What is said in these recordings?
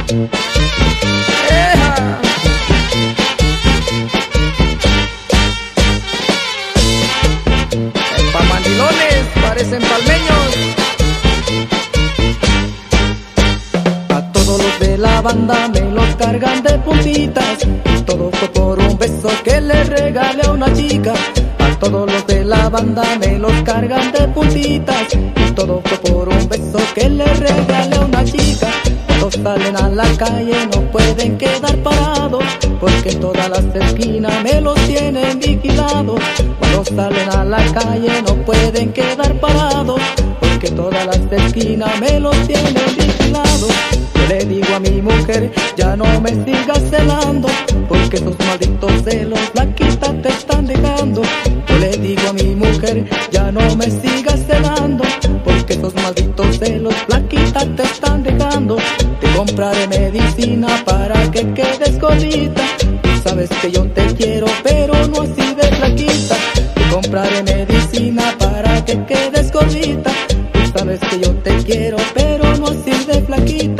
¡Eja! Pa' mandilones parecen palmeños. A todos los de la banda me los cargan de puntitas. Todo fue por un beso que le regalé a una chica. A todos los de la banda me los cargan de puntitas. Todo fue por un beso que le regalé a una chica. Cuando salen a la calle no pueden quedar parados, porque en todas las esquinas me los tienen vigilados. Cuando salen a la calle no pueden quedar parados, porque en todas las esquinas me los tienen vigilados. Yo le digo a mi mujer, ya no me sigas celando, porque esos malditos celos, flaquita, te están dejando. Yo le digo a mi mujer, ya no me sigas celando, porque esos malditos celos, flaquita, te están dejando. Te compraré medicina para que quedes gordita. Tú sabes que yo te quiero, pero no así de flaquita. Te compraré medicina para que quedes gordita. Tú sabes que yo te quiero, pero no así de flaquita.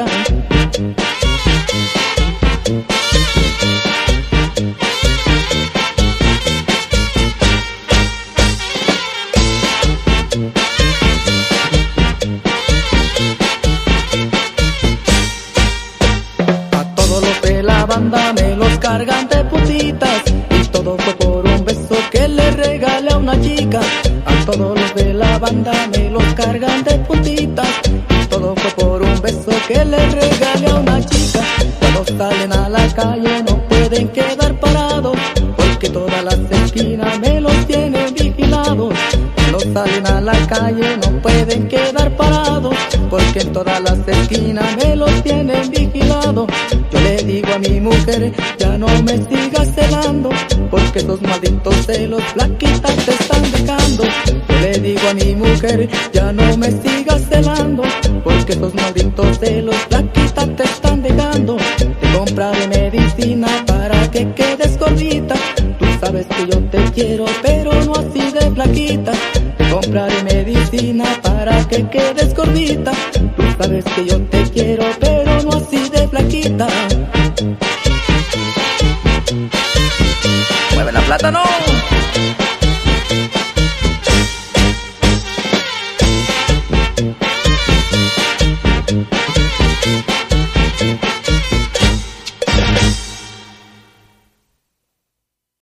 La banda me los cargan de puntitas, y todo fue por un beso que le regalé a una chica. A todos los de la banda me los cargan de puntitas, y todo fue por un beso que le regalé a una chica. Cuando salen a la calle no pueden quedar parados, porque todas las esquinas me los tienen vigilados. Cuando salen a la calle no pueden quedar parados, porque en todas las esquinas me los tienen vigilados. Yo le digo a mi mujer, ya no me sigas celando, porque esos malditos celos, flaquita, te están dejando. Yo le digo a mi mujer, ya no me sigas celando, porque esos malditos celos, flaquita, te están dejando. Te compraré medicina para que quedes gordita. Tú sabes que yo te quiero, pero no así de flaquita. Te compraré medicina para que quedes gordita. Tú sabes que yo te quiero, pero no así de flaquita. ¡Mueve la plátano!